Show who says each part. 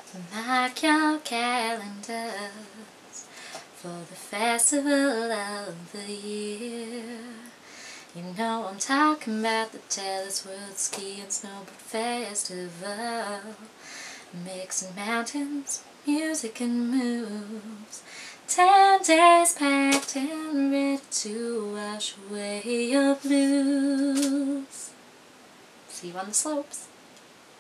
Speaker 1: Mark your calendars for the festival of the year. You know I'm talking about the Telus World Ski and Snowboard Festival. Mixing mountains, music and moves. 10 days packed and ready to wash away your blues. See you on the slopes.